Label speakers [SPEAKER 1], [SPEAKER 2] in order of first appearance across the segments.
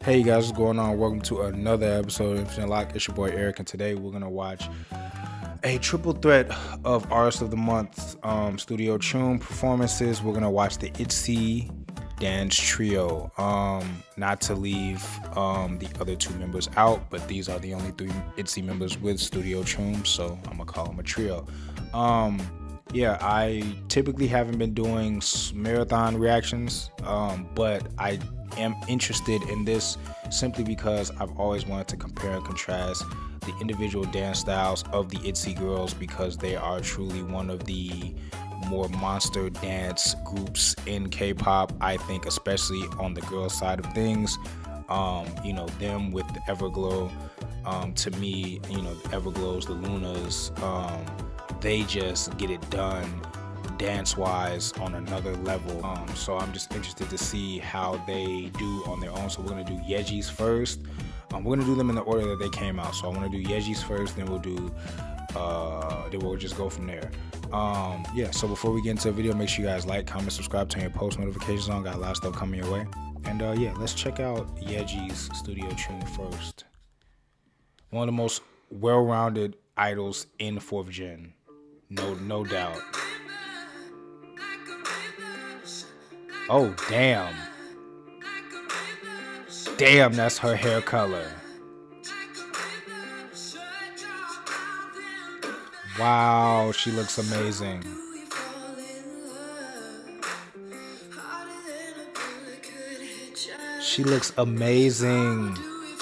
[SPEAKER 1] Hey you guys, what's going on? Welcome to another episode of Infinite Lock. It's your boy Eric, and today we're gonna watch a triple threat of Artist of the Month Studio Choom performances. We're gonna watch the ITZY dance trio. Not to leave the other two members out, but these are the only three ITZY members with Studio Choom, so I'm gonna call them a trio. Yeah, I typically haven't been doing marathon reactions, but I am interested in this simply because I've always wanted to compare and contrast the individual dance styles of the ITZY girls, because they are truly one of the more monster dance groups in K-pop. I think especially on the girl side of things, you know, them with the Everglow, to me, you know, the Everglows, the Lunas, they just get it done dance-wise on another level. So I'm just interested to see how they do on their own. So we're gonna do Yeji's first. We're gonna do them in the order that they came out. So I want to do Yeji's first, then we'll do, then we'll just go from there. Yeah. So before we get into the video, make sure you guys like, comment, subscribe, turn your post notifications on. Got a lot of stuff coming your way. And yeah, let's check out Yeji's Studio Choom first. One of the most well-rounded idols in 4th Gen. No doubt. Oh, damn. Damn, that's her hair color. Wow, she looks amazing. She looks amazing.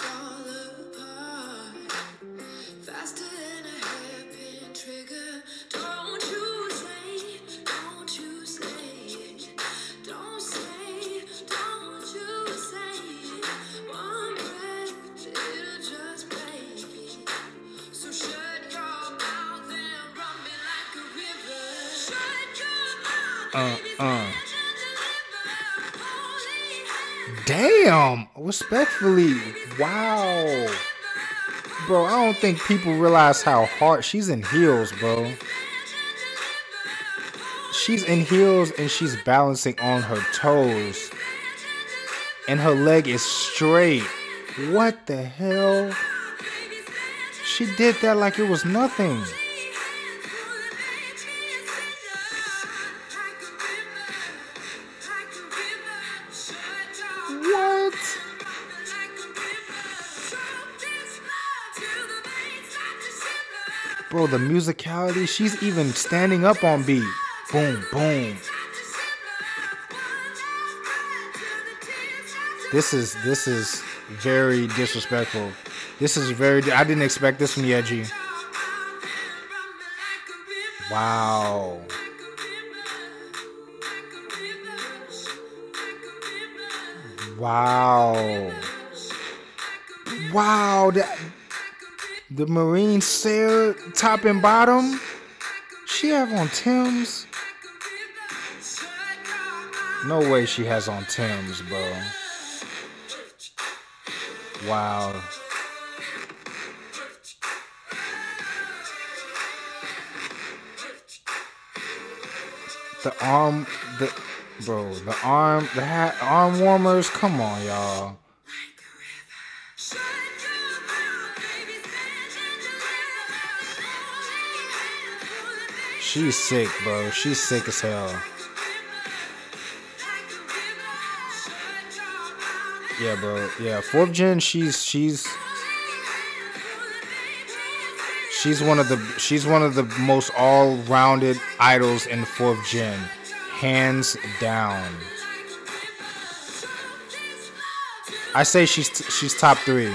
[SPEAKER 1] Damn, respectfully, wow. Bro, I don't think people realize how hard she's in heels, bro. She's in heels and she's balancing on her toes. And her leg is straight. What the hell? She did that like it was nothing. What? Bro, the musicality, she's even standing up on beat. Boom, boom. This is very disrespectful. I didn't expect this from Yeji. Wow. Wow. Wow. The Marine Sailor top and bottom. She have on Timbs. No way she has on Timbs, bro. Wow. The arm warmers, come on, y'all. She's sick, bro. She's sick as hell. Yeah, bro. Yeah, 4th Gen, she's one of the most all-rounded idols in 4th Gen, hands down. I say she's top 3.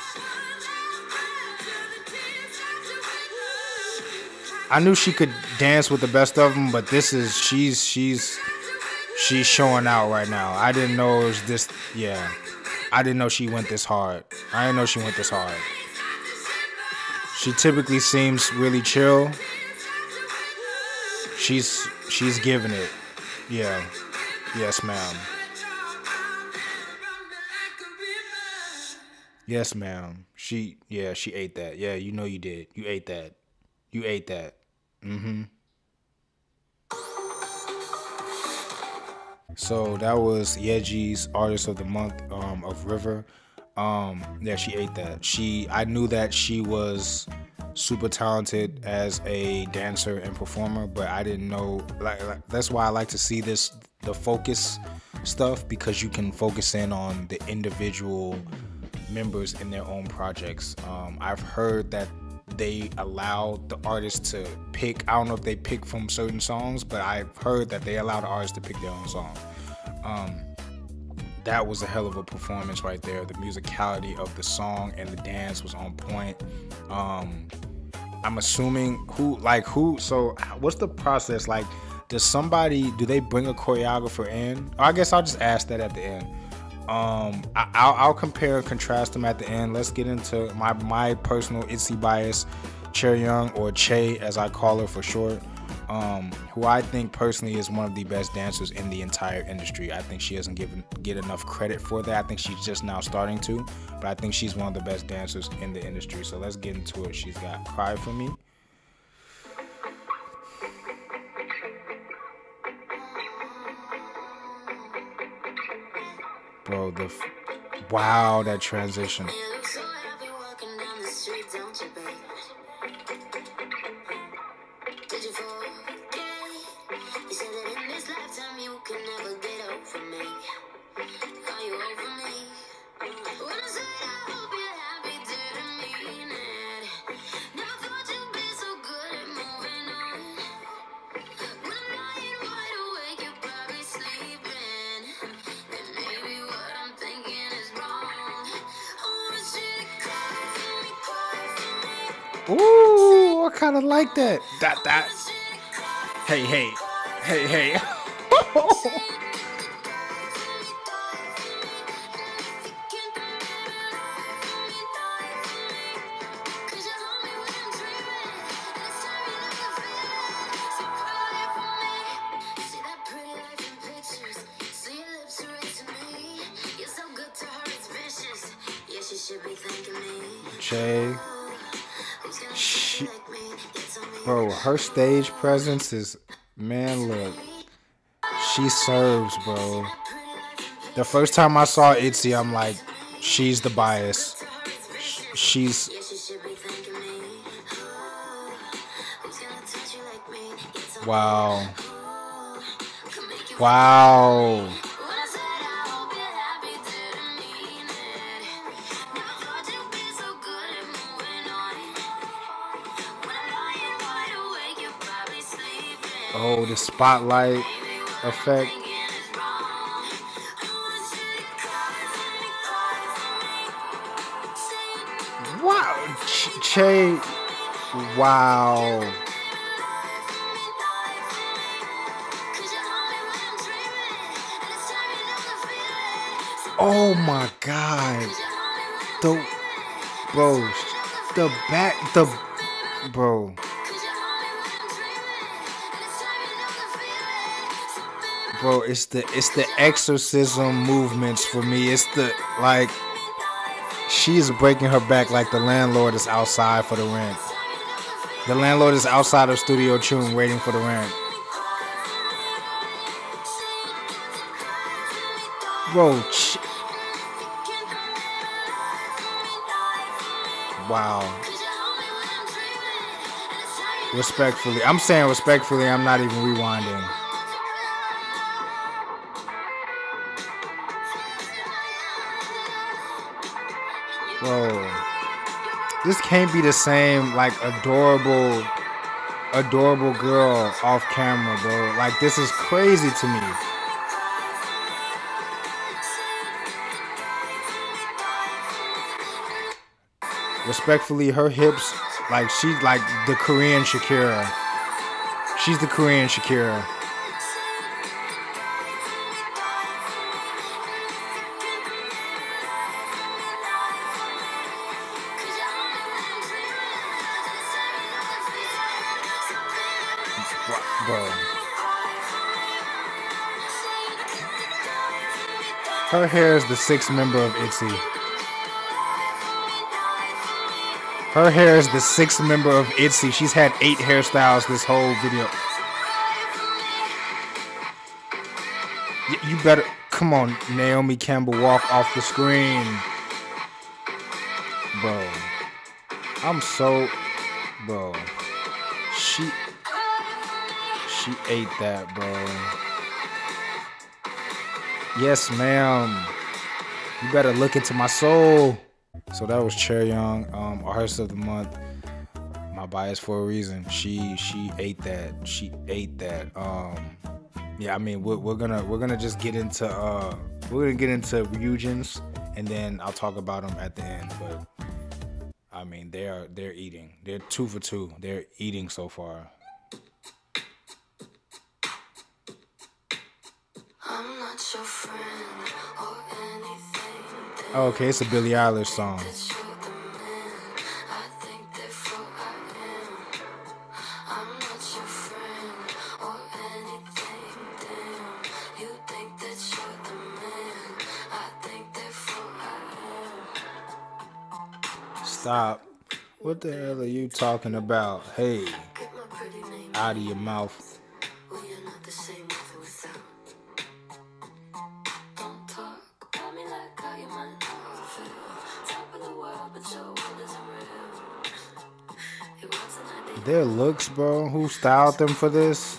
[SPEAKER 1] I knew she could dance with the best of them, but this is she's showing out right now. I didn't know it was this. Yeah, I didn't know she went this hard. I didn't know she went this hard. She typically seems really chill. She's giving it. Yeah. Yes, ma'am. Yes, ma'am. She ate that. Yeah, you know you did. You ate that. You ate that. So that was Yeji's Artist of the Month of River. Yeah, she ate that. I knew that she was super talented as a dancer and performer, but I didn't know, like that's why I like to see the focus stuff, because you can focus in on the individual members in their own projects. I've heard that they allow the artists to pick. I don't know if they pick from certain songs, but I've heard that they allow the artists to pick their own song. That was a hell of a performance right there. The musicality of the song and the dance was on point. I'm assuming so what's the process? Like, do they bring a choreographer in? I guess I'll just ask that at the end. I'll compare and contrast them at the end. Let's get into my personal ITZY bias, Chaeryeong, or Che as I call her for short, who I think personally is one of the best dancers in the entire industry. I think she doesn't get enough credit for that. I think she's just now starting to, but I think she's one of the best dancers in the industry. So let's get into it. She's got Cry For Me. Bro, wow, that transition. Ooh, I kind of like that. That. Hey. Jay. Bro, her stage presence is, man, look. She serves, bro. The first time I saw ITZY, I'm like, she's the bias. She's... Wow. Wow. Oh, the spotlight effect. Wow. Che. Wow. Oh my God. Bro. Bro, it's the exorcism movements for me. It's the, like, she's breaking her back like the landlord is outside for the rent. The landlord is outside of Studio Choom waiting for the rent. Bro, wow. Respectfully. I'm saying respectfully, I'm not even rewinding. Bro, this can't be the same, like, adorable girl off camera, bro. Like, this is crazy to me. Respectfully, her hips, like, she's like the Korean Shakira. She's the Korean Shakira. Bro. Her hair is the sixth member of ITZY. Her hair is the sixth member of ITZY. She's had 8 hairstyles this whole video. You better, come on, Naomi Campbell, walk off the screen. bro. I'm so, bro. She ate that, bro. Yes, ma'am. You better look into my soul. So that was Chaeryeong, Artist of the Month. My bias for a reason. She ate that. She ate that. Yeah, I mean we're gonna just get into Ryujin's, and then I'll talk about them at the end. But I mean they're eating. They're 2 for 2. They're eating so far.
[SPEAKER 2] I'm not your friend or anything.
[SPEAKER 1] Oh, okay, it's a Billie Eilish song. Stop. What the hell are you talking about? Hey, out of your mouth. Their looks, bro. Who styled them for this?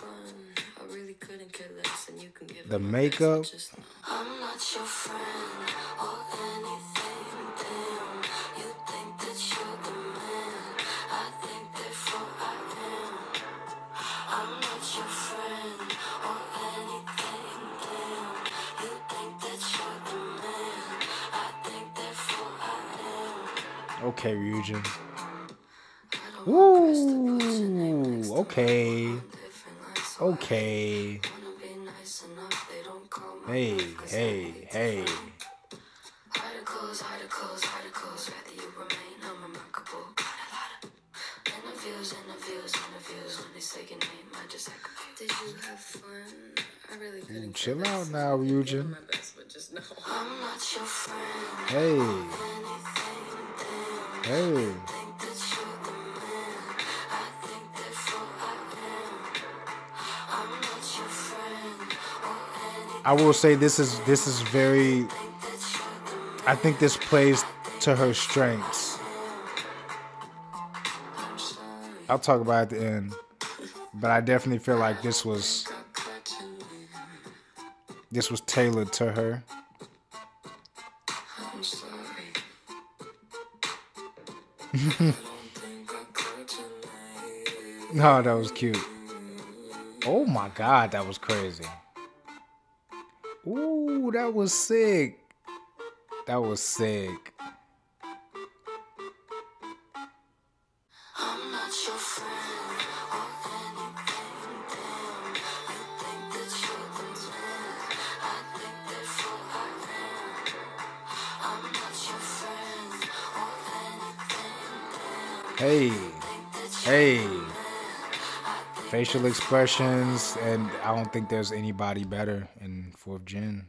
[SPEAKER 1] The makeup.
[SPEAKER 2] I'm not your friend or anything. Damn, you think that you're the man. I think therefore I am. I'm not your friend or anything. Damn, you think that you're the man. I think therefore I am.
[SPEAKER 1] Okay, Ryujin. Ooh, okay. Okay. Hey, hey, hey.
[SPEAKER 2] Articles, rather you remain unremarkable. Got a lot of interviews when they say your name, I just act confused. Did you have fun? I really couldn't.
[SPEAKER 1] Chill out now, Ryujin.
[SPEAKER 2] My best, but just know I'm not your friend.
[SPEAKER 1] Hey. Hey. I will say this is very, I think this plays to her strengths. I'll talk about it at the end, but I definitely feel like this was tailored to her. No, that was cute. Oh my God, that was crazy. Ooh, that was sick. That was sick.
[SPEAKER 2] I'm not your friend or anything. Damn, you think that you're the man. I think therefore I am. I'm not your friend or anything.
[SPEAKER 1] Hey. Hey. Facial expressions, and I don't think there's anybody better in 4th Gen.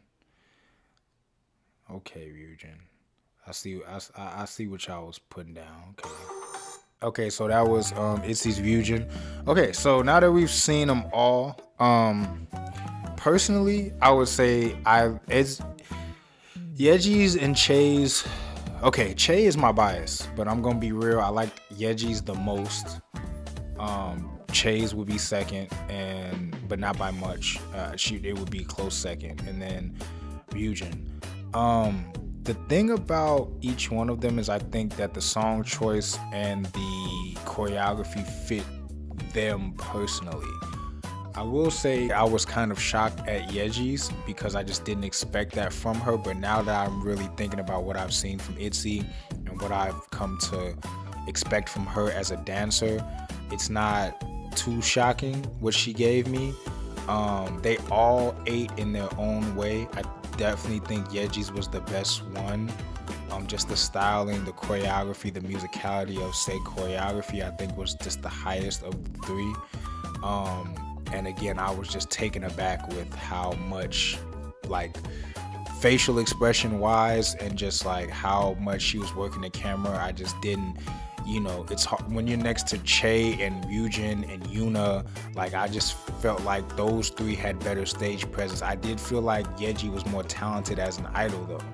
[SPEAKER 1] Okay, Ryujin. I see what y'all was putting down. Okay, so that was ITZY's Ryujin. Okay, so now that we've seen them all, personally, I would say it's Yeji's and Chae's. Okay, Chae is my bias, but I'm gonna be real. I like Yeji's the most. Chae's would be second, but not by much. It would be close second, and then Ryujin. The thing about each one of them is I think that the song choice and the choreography fit them personally. I will say I was kind of shocked at Yeji's because I just didn't expect that from her, but now that I'm really thinking about what I've seen from ITZY and what I've come to expect from her as a dancer, it's not too shocking what she gave me. They all ate in their own way. I definitely think Yeji's was the best one. Just the styling, the choreography, the musicality of say choreography, I think was just the highest of the three. And again, I was just taken aback with how much, like, facial expression wise and just like how much she was working the camera. I just didn't, it's hard when you're next to Chae and Ryujin and Yuna. Like, I just felt like those three had better stage presence. I did feel like Yeji was more talented as an idol though, but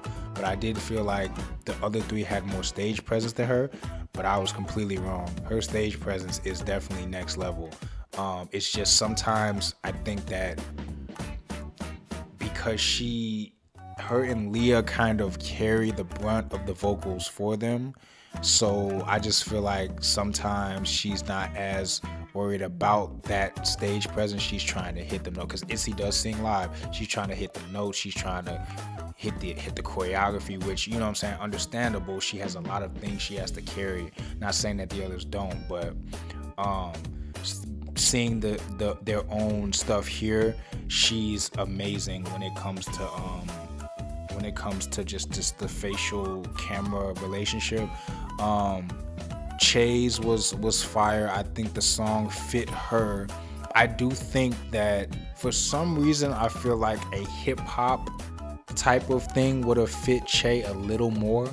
[SPEAKER 1] but I did feel like the other three had more stage presence than her, but I was completely wrong. Her stage presence is definitely next level. It's just sometimes I think that because her and Leah kind of carry the brunt of the vocals for them, so I just feel like sometimes she's not as worried about that stage presence. She's trying to hit the note, because ITZY does sing live. She's trying to hit the notes. She's trying to hit the choreography, which, you know what I'm saying, understandable. She has a lot of things she has to carry. Not saying that the others don't, but seeing their own stuff here, she's amazing when it comes to just the facial camera relationship. Chae's was fire. I think the song fit her. I do think that for some reason I feel like a hip hop type of thing would have fit Chae a little more.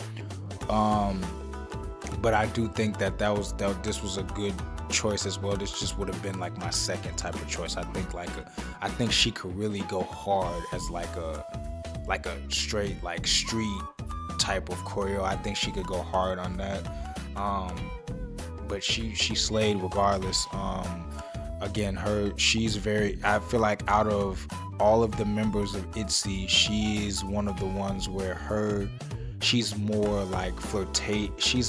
[SPEAKER 1] But I do think that this was a good choice as well. This just would have been like my second type of choice. I think she could really go hard as like a straight like street type of choreo. I think she could go hard on that. But she slayed regardless. Again, I feel like out of all of the members of ITZY, she's one of the ones where she's more like flirtatious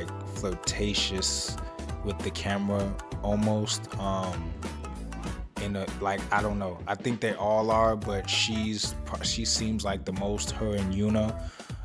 [SPEAKER 1] with the camera almost. I don't know. I think they all are, but she seems like the most, her and Yuna.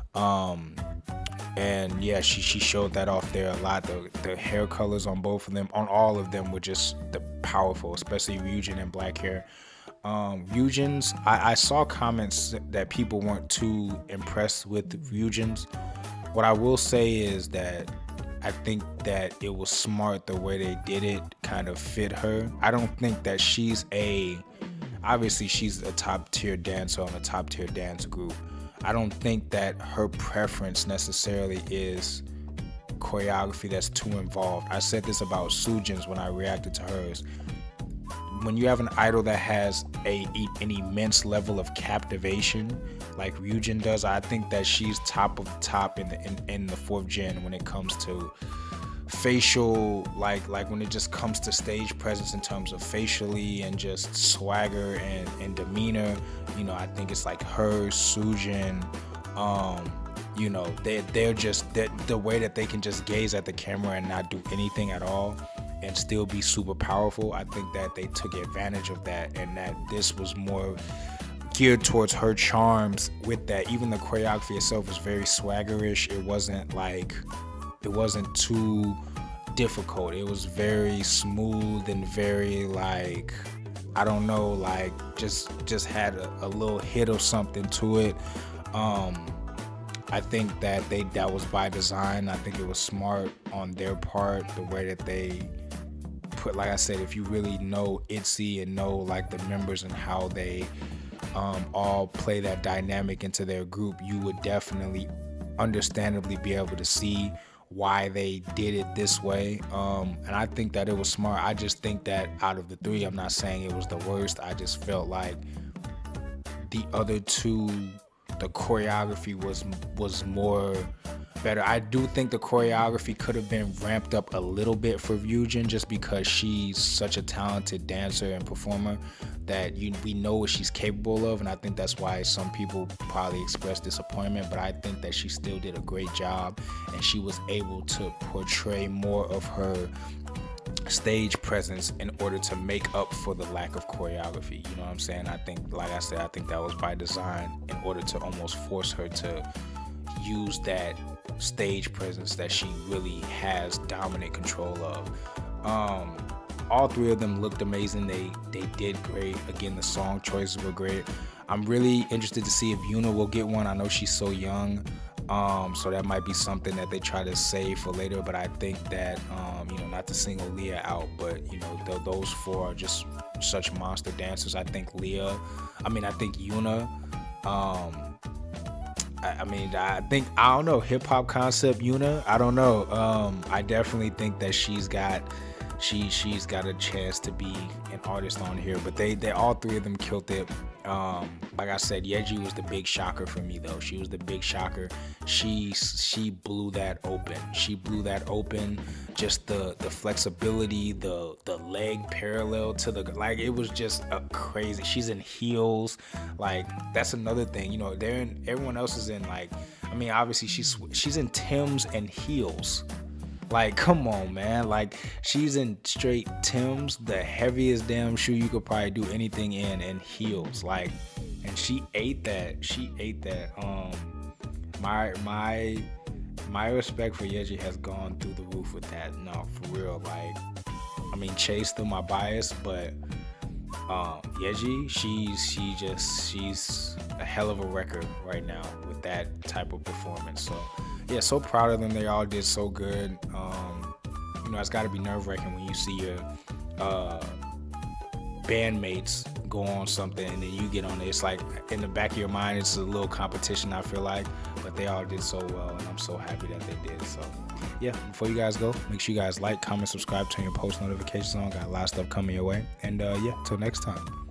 [SPEAKER 1] And yeah, she showed that off there a lot. The hair colors on both of them, on all of them, were just powerful, especially Ryujin and black hair. Ryujin's, I saw comments that people weren't too impressed with Ryujin's. What I will say is that I think that it was smart the way they did it, kind of fit her. I don't think that obviously she's a top tier dancer on a top tier dance group. I don't think that her preference necessarily is choreography that's too involved. I said this about Soojin's when I reacted to hers. When you have an idol that has an immense level of captivation like Ryujin does, I think that she's top of the top in the fourth gen when it comes to facial, like when it just comes to stage presence in terms of facially and just swagger and demeanor. You know, I think it's like her, Soojin, you know, they're just the way that they can just gaze at the camera and not do anything at all and still be super powerful. I think that they took advantage of that, and that this was more geared towards her charms with that. Even the choreography itself was very swaggerish. It wasn't too difficult. It was very smooth and very like, I don't know, like just had a little hit of something to it. I think that was by design. I think it was smart on their part, the way that they put, like I said, if you really know ITZY and know like the members and how they all play that dynamic into their group, you would definitely understandably be able to see why they did it this way. And I think that it was smart. I just think that out of the three, I'm not saying it was the worst. I just felt like the other two, the choreography was more better. I do think the choreography could have been ramped up a little bit for Ryujin, just because she's such a talented dancer and performer that we know what she's capable of, and I think that's why some people probably expressed disappointment. But I think that she still did a great job, and she was able to portray more of her stage presence in order to make up for the lack of choreography. You know what I'm saying? I think, like I said, I think that was by design, in order to almost force her to use that stage presence that she really has dominant control of. All three of them looked amazing. They did great. Again, the song choices were great. I'm really interested to see if Yuna will get one. I know she's so young, so that might be something that they try to save for later. But I think that, not to single Leah out, but those four are just such monster dancers. I think Yuna. I don't know, hip hop concept Yuna. I don't know. I definitely think that she's got she's got a chance to be an artist on here. But they all three of them killed it. Like I said, Yeji was the big shocker for me though. She was the big shocker. She blew that open. She blew that open. Just the flexibility, the leg parallel to the, like, it was just a crazy. She's in heels. Like, that's another thing. You know, everyone else is in, like, I mean, obviously she's in Timbs and heels. Like, come on, man. Like, she's in straight Timbs, the heaviest damn shoe you could probably do anything in, and heels. Like, and she ate that. She ate that. My respect for Yeji has gone through the roof with that. No, for real. Like, I mean, Chase still my bias, but Yeji, she's a hell of a record right now with that type of performance. So yeah, so proud of them. They all did so good. You know, it's got to be nerve-wracking when you see your bandmates go on something and then you get on it. It's like in the back of your mind, it's a little competition, I feel like, but they all did so well, and I'm so happy that they did. So yeah, before you guys go, make sure you guys like, comment, subscribe, turn your post notifications on. Got a lot of stuff coming your way, and yeah, till next time.